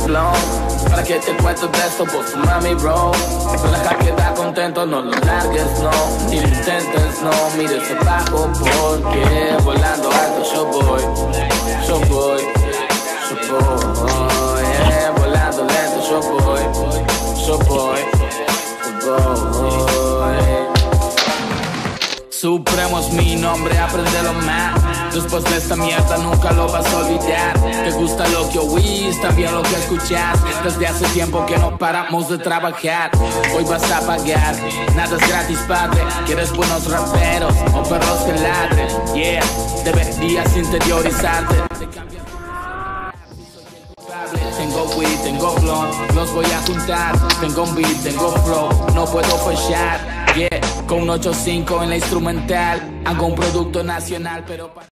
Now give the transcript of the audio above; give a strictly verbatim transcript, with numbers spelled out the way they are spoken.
blunt. Para que te cuento de esto, vos mami bro. Relaja que está contento, no lo largues, no. Ni lo intentes, no. Mires abajo porque volando alto yo voy. Yo voy, yo voy. Eh, volando lento yo voy. Yo voy, yo voy. Supremo es mi nombre, apréndelo más. Después de esta mierda nunca lo vas a olvidar. Te gusta lo que oís, también lo que escuchas. Desde hace tiempo que no paramos de trabajar. Hoy vas a pagar, nada es gratis, padre. ¿Quieres buenos raperos o perros que ladren? Yeah, deberías interiorizarte. Tengo weed, tengo blunt, los voy a juntar. Tengo un beat, tengo flow, no puedo fallar. Yeah, con un ocho cinco en la instrumental. Hago un producto nacional, pero